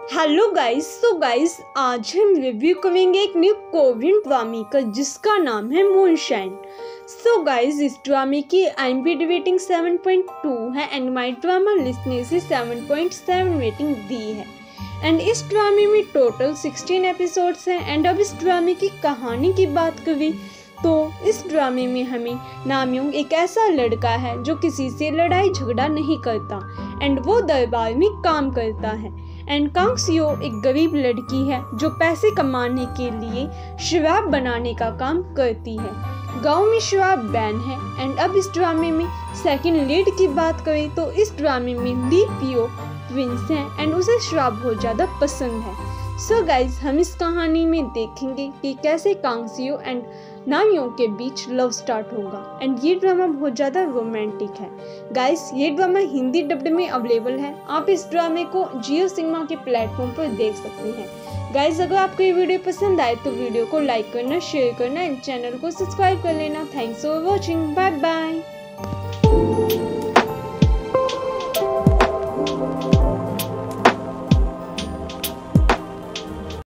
Hello guys, आज हम review करेंगे एक न्यू कोरियन ड्रामे का जिसका नाम है मूनशाइन। गाइस, इस ड्रामे की IMDb रेटिंग 7.2 है एंड माई ड्रामा लिस्ट ने इसे 7.7 रेटिंग दी है। एंड इस ड्रामे में टोटल 16 एपिसोड्स हैं। एंड अब इस ड्रामे की कहानी की बात करें तो इस ड्रामे में हमें नामयोंग एक ऐसा लड़का है जो किसी से लड़ाई झगड़ा नहीं करता एंड वो दरबार में काम करता है। एंड कांग सियो एक गरीब लड़की है जो पैसे कमाने के लिए शराब बनाने का काम करती है। गांव में शराब बैन है। एंड अब इस ड्रामे में सेकंड लीड की बात करें तो इस ड्रामे में ली पियो ट्विंस हैं एंड उसे शराब बहुत ज़्यादा पसंद है। गाइज, हम इस कहानी में देखेंगे कि कैसे कांग सियो एंड नामयोंग के बीच लव स्टार्ट होगा। एंड ये ड्रामा बहुत ज़्यादा रोमांटिक है। गाइस, ये ड्रामा हिंदी डब्ड में अवेलेबल है। आप इस ड्रामे को जियो सिनेमा के प्लेटफॉर्म पर देख सकते हैं। गाइस, अगर आपको ये वीडियो पसंद आए तो वीडियो को लाइक करना, शेयर करना एंड चैनल को सब्सक्राइब कर लेना। Thanks for watching. Bye bye.